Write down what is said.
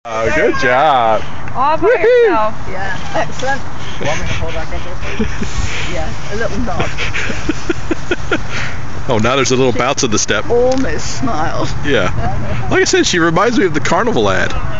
Oh, good job. All by yourself. Yeah, excellent. You want me to pull back up there? Yeah, a little nod. Oh, now there's a little bounce of the step. Almost smiled. Yeah. Like I said, she reminds me of the carnival ad.